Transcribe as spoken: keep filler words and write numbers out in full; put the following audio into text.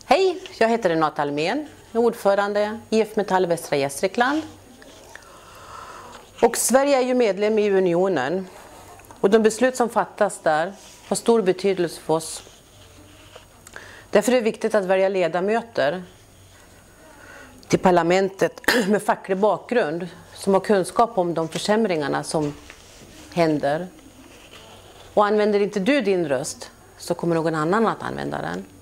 Hej, jag heter Renata Almén, ordförande I F Metall Västra Gästrikland. Och Sverige är ju medlem i unionen och de beslut som fattas där har stor betydelse för oss. Därför är det viktigt att välja ledamöter till parlamentet med facklig bakgrund som har kunskap om de försämringarna som händer. Och använder inte du din röst så kommer någon annan att använda den.